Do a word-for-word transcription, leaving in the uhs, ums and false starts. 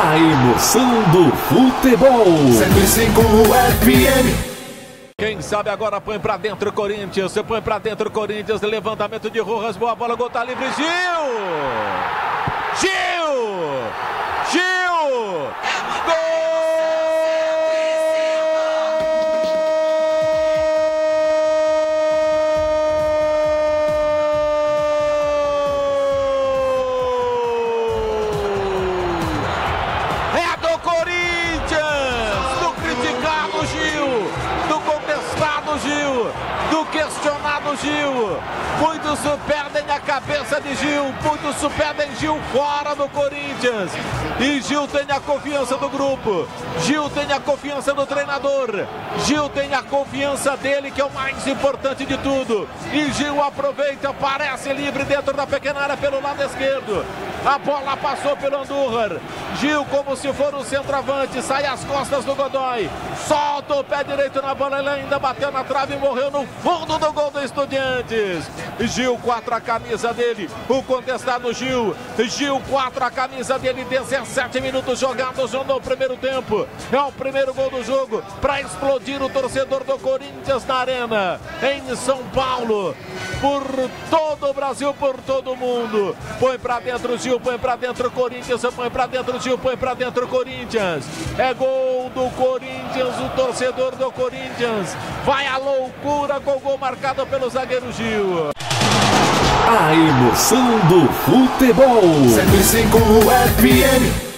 A emoção do futebol. cento e cinco F M. Quem sabe agora põe pra dentro o Corinthians. Você põe pra dentro o Corinthians. Levantamento de Rojas. Boa bola. Gol tá livre. Gil! Gil! Gil! Gol! É do Corinthians! Do criticado Gil! Do contestado Gil! Do questionado Gil! Muitos perdem a cabeça de Gil, muitos perdem Gil fora do Corinthians. E Gil tem a confiança do grupo, Gil tem a confiança do treinador, Gil tem a confiança dele, que é o mais importante de tudo. E Gil aproveita, parece livre dentro da pequena área pelo lado esquerdo. A bola passou pelo Andújar. Gil, como se for o centroavante, sai às costas do Godoy. Solta o pé direito na bola, ele ainda bateu na trave e morreu no fundo do gol do Estudiantes. Gil, quatro a camisa dele, o contestado Gil. Gil, quatro a camisa dele, dezessete minutos jogados no primeiro tempo. É o primeiro gol do jogo para explodir o torcedor do Corinthians na arena, em São Paulo. Por todo o Brasil, por todo o mundo. Põe pra dentro o Gil, põe pra dentro o Corinthians, põe pra dentro o Gil, põe pra dentro o Corinthians. É gol do Corinthians, o torcedor do Corinthians vai à loucura com o gol marcado pelo zagueiro Gil. A emoção do futebol. cento e cinco F M.